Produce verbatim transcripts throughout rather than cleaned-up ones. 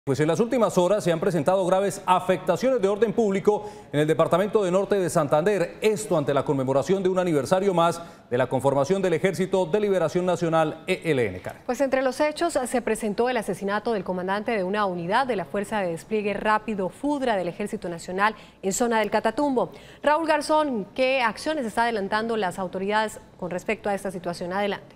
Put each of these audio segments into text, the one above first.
Pues en las últimas horas se han presentado graves afectaciones de orden público en el departamento de Norte de Santander. Esto ante la conmemoración de un aniversario más de la conformación del Ejército de Liberación Nacional E L N. Pues entre los hechos se presentó el asesinato del comandante de una unidad de la Fuerza de Despliegue Rápido FUDRA del Ejército Nacional en zona del Catatumbo. Raúl Garzón, ¿qué acciones está adelantando las autoridades con respecto a esta situación? Adelante.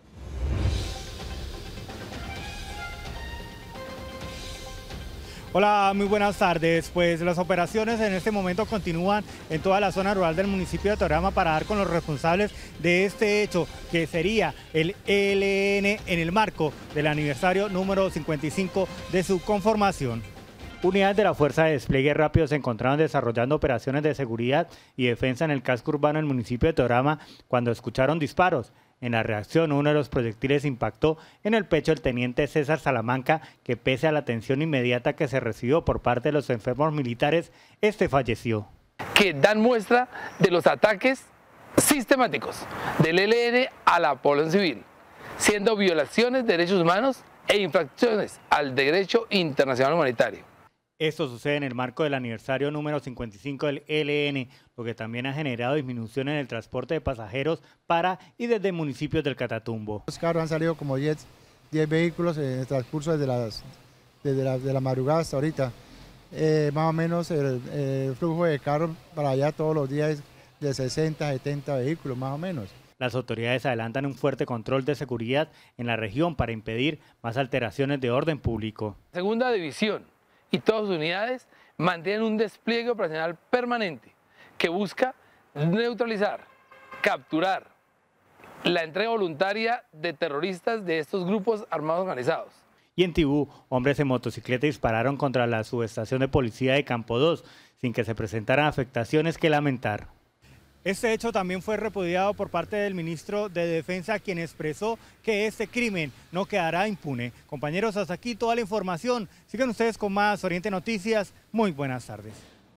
Hola, muy buenas tardes. Pues las operaciones en este momento continúan en toda la zona rural del municipio de Teorama para dar con los responsables de este hecho, que sería el E L N en el marco del aniversario número cincuenta y cinco de su conformación. Unidades de la Fuerza de Despliegue Rápido se encontraron desarrollando operaciones de seguridad y defensa en el casco urbano del municipio de Teorama cuando escucharon disparos. En la reacción, uno de los proyectiles impactó en el pecho del teniente César Salamanca, que pese a la atención inmediata que se recibió por parte de los enfermos militares, este falleció. Que dan muestra de los ataques sistemáticos del E L N a la población civil, siendo violaciones de derechos humanos e infracciones al derecho internacional humanitario. Esto sucede en el marco del aniversario número cincuenta y cinco del E L N, lo que también ha generado disminución en el transporte de pasajeros para y desde municipios del Catatumbo. Los carros han salido como diez vehículos en el transcurso desde, las, desde la, de la madrugada hasta ahorita. Eh, más o menos el, el flujo de carros para allá todos los días es de sesenta, setenta vehículos más o menos. Las autoridades adelantan un fuerte control de seguridad en la región para impedir más alteraciones de orden público. Segunda división y todas sus unidades mantienen un despliegue operacional permanente que busca neutralizar, capturar la entrega voluntaria de terroristas de estos grupos armados organizados. Y en Tibú, hombres en motocicleta dispararon contra la subestación de policía de Campo dos, sin que se presentaran afectaciones que lamentar. Este hecho también fue repudiado por parte del ministro de Defensa, quien expresó que este crimen no quedará impune. Compañeros, hasta aquí toda la información. Sigan ustedes con más Oriente Noticias. Muy buenas tardes.